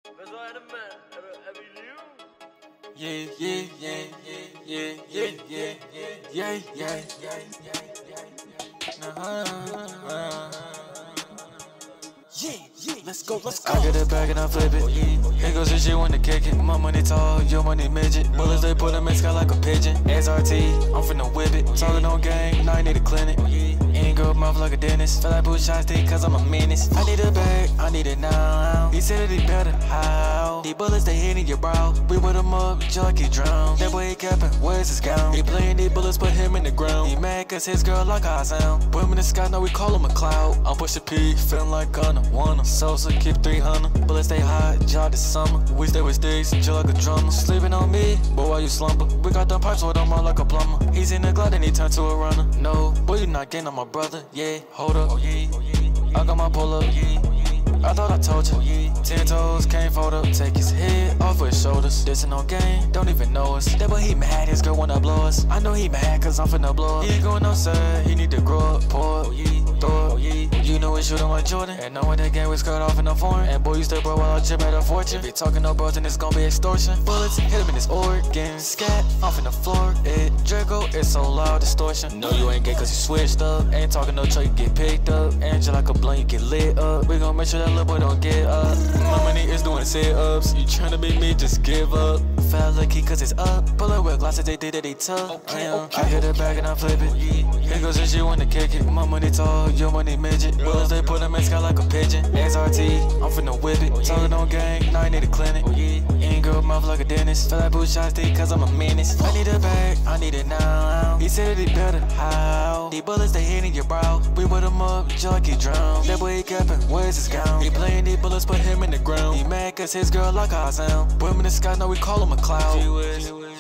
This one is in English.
Yeah, yeah, yeah, yeah, yeah, yeah, yeah, yeah, yeah, let's go. I get it back and I flip it. Here goes the shit when to kick it. My money tall, your money midget. Bullets they put them in sky like a pigeon. SRT, I'm finna whip it. Talking on gang, now I need a clinic. Ain't go mouth like a dentist. Feel like boot shots cause I'm a menace. I need a bag, I need it now. He said that he better, how? These bullets they hitting your brow. We put him up, junkie drown. That boy he capping, where's his gown? He playing these bullets, put him in the ground. He mad cause his girl like how I sound. Put him in the sky, now we call him a cloud. I'm pushing P, feeling like Gunna, wanna. Sosa keep 300. Bullets stay hot, job this summer. We stay with sticks, chill like a drummer. Sleeping on me, boy why you slumber? We got them pipes with him on like a plumber. He's in the glide and he turned to a runner. No, boy you not getting on my brother. Yeah, hold up. I got my pull up. I thought I told you. 10 toes, can't fold up. Take his head off of his shoulders. Dissing on game, don't even know us. That boy he mad, his girl wanna blow us. I know he mad cause I'm finna blow up. He going outside, he need to grow up. Pour up, throw up. You know we shootin' like Jordan. And knowing that game was cut off in the foreign. And boy you still bro while I chip at a fortune. If you talking no bros then it's gonna be extortion. Bullets hit him in his organ. Scat off in the floor. Draco, it's so loud, distortion. No you ain't gay cause you switched up. Ain't talking no truck, you get picked up. Angel like a blunt, you get lit up. We gon' make sure that little boy don't get up. My money is doing sit-ups. You tryna beat me, just give up. Fell lucky cause it's up. Pull up with glasses, they did it, they tough. I hit it back and I flip it. Here goes the shit when to kick it. My money tall, your money midget. Bullets they put them in sky like a pigeon. SRT, I'm finna whip it. Talking on gang, now I need a clinic. Ain't go mouth like a dentist. Feel like boot shots cause I'm a menace. I need a bag, I need it now. He said that he better, how? These bullets they hitting your brow. We put him up, junkie drown. That boy he capping, where's his gown? He playing these bullets, put him in the ground. He mad cause his girl like how I sound. Put him in the sky, now we call him a cloud. GWIZ.